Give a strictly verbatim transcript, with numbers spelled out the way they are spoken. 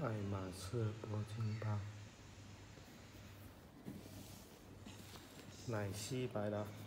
爱马仕铂金包，奶昔白的。